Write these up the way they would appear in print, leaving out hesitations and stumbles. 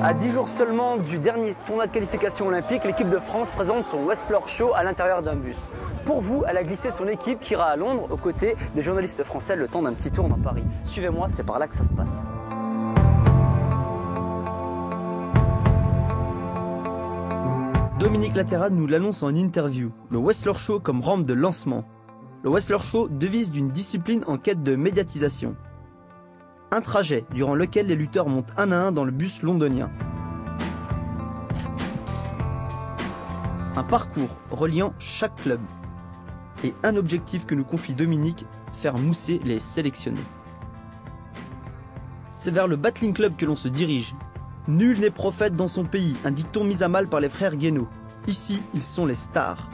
À 10 jours seulement du dernier tournoi de qualification olympique, l'équipe de France présente son Whistler Show à l'intérieur d'un bus. Pour vous, elle a glissé son équipe qui ira à Londres aux côtés des journalistes français le temps d'un petit tour dans Paris. Suivez-moi, c'est par là que ça se passe. Dominique Latera nous l'annonce en interview. Le Whistler Show comme rampe de lancement. Le Whistler Show devise d'une discipline en quête de médiatisation. Un trajet durant lequel les lutteurs montent un à un dans le bus londonien. Un parcours reliant chaque club. Et un objectif que nous confie Dominique, faire mousser les sélectionnés. C'est vers le Battling Club que l'on se dirige. Nul n'est prophète dans son pays, un dicton mis à mal par les frères Guénaud. Ici, ils sont les stars.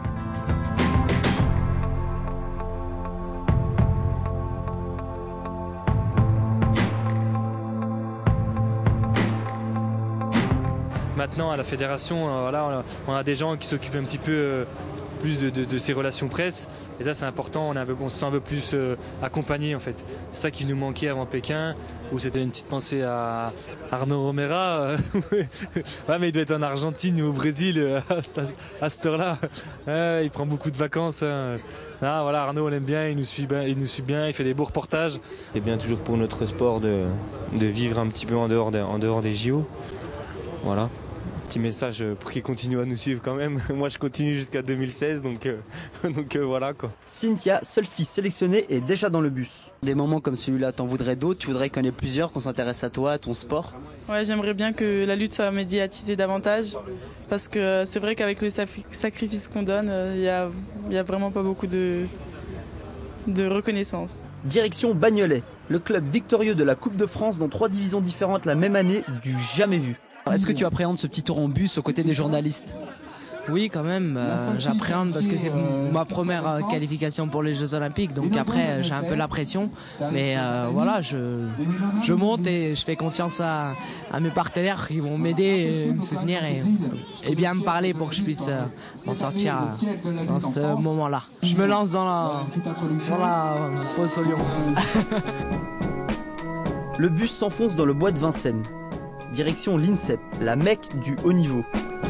Maintenant, à la fédération, voilà, on a des gens qui s'occupent un petit peu plus de ces relations presse. Et ça, c'est important. On se sent un peu plus accompagné, en fait. C'est ça qui nous manquait avant Pékin, où c'était une petite pensée à Arnaud Romera. Ouais, mais il doit être en Argentine ou au Brésil à cette heure-là. Il prend beaucoup de vacances. Ah, voilà, Arnaud, on l'aime bien, il nous suit bien, il fait des beaux reportages. C'est bien toujours pour notre sport de vivre un petit peu en dehors des JO. Voilà. Petit message pour qu'ils continuent à nous suivre quand même. Moi je continue jusqu'à 2016 donc voilà quoi. Cynthia, seule fille sélectionnée, est déjà dans le bus. Des moments comme celui-là, t'en voudrais d'autres? Tu voudrais qu'il y en ait plusieurs, qu'on s'intéresse à toi, à ton sport? Ouais, j'aimerais bien que la lutte soit médiatisée davantage parce que c'est vrai qu'avec le sacrifice qu'on donne, il y a vraiment pas beaucoup de reconnaissance. Direction Bagnolet, le club victorieux de la Coupe de France dans 3 divisions différentes la même année, du jamais vu. Est-ce que tu appréhendes ce petit tour en bus aux côtés des journalistes? Oui, quand même, j'appréhende parce que c'est ma première qualification pour les Jeux Olympiques, donc après j'ai un peu la pression, mais voilà, je monte et je fais confiance à mes partenaires qui vont m'aider et me soutenir et bien me parler pour que je puisse m'en sortir dans ce moment-là. Je me lance dans la fosse au lion. Le bus s'enfonce dans le bois de Vincennes. Direction l'INSEP, la Mecque du haut niveau.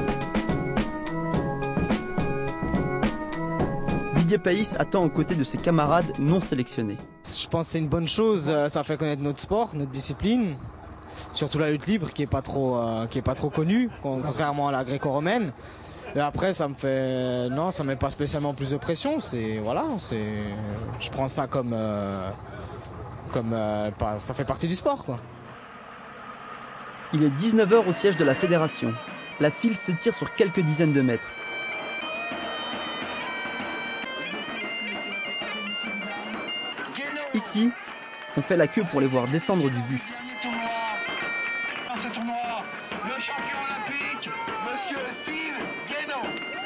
Didier Païs attend aux côtés de ses camarades non sélectionnés. Je pense que c'est une bonne chose, ça fait connaître notre sport, notre discipline, surtout la lutte libre qui est pas trop connue, contrairement à la gréco-romaine. Et après ça me met pas spécialement plus de pression, je prends ça comme ça fait partie du sport quoi. Il est 19h au siège de la fédération. La file s'étire sur quelques dizaines de mètres. Ici, on fait la queue pour les voir descendre du bus. Ce tournoi, le champion olympique, Monsieur Steve Guénaud.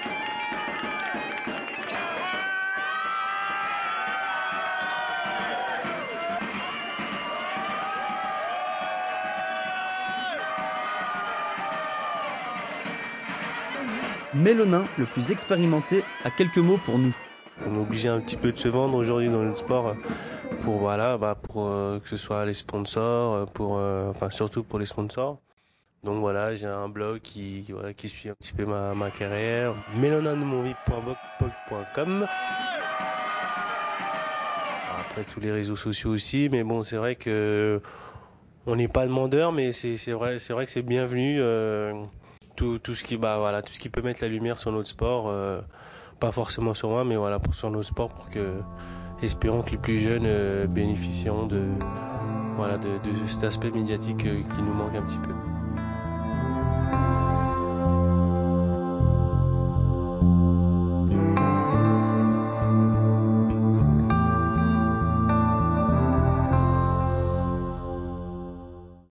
Mélonin, le plus expérimenté, a quelques mots pour nous. On est obligé un petit peu de se vendre aujourd'hui dans notre sport pour que ce soit les sponsors, surtout pour les sponsors. Donc voilà, j'ai un blog qui suit un petit peu ma carrière. melonindemonvie.blogspot.com. Après tous les réseaux sociaux aussi, mais bon c'est vrai que on n'est pas demandeur, mais c'est vrai que c'est bienvenu. Tout ce qui peut mettre la lumière sur notre sport, pas forcément sur moi, mais voilà, sur nos sports, espérons que les plus jeunes bénéficieront de cet aspect médiatique qui nous manque un petit peu.